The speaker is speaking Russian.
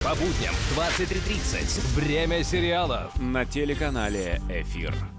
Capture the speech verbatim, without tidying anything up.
По будням в двадцать три тридцать. Время сериалов на телеканале «Эфир».